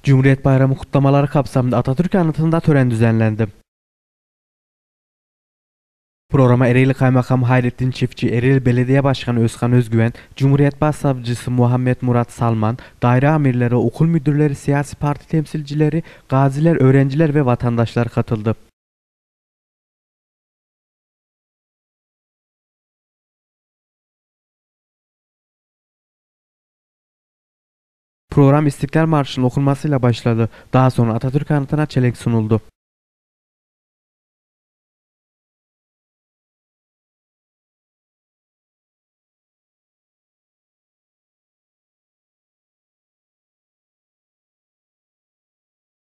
Cumhuriyet Bayramı kutlamaları kapsamında Atatürk Anıtı'nda tören düzenlendi. Programa Ereğli Kaymakamı Hayrettin Çiftçi, Ereğli Belediye Başkanı Özkan Özgüven, Cumhuriyet Başsavcısı Muhammed Murat Salman, daire amirleri, okul müdürleri, siyasi parti temsilcileri, gaziler, öğrenciler ve vatandaşlar katıldı. Program İstiklal Marşı'nın okunmasıyla başladı. Daha sonra Atatürk Anıtı'na çelenk sunuldu.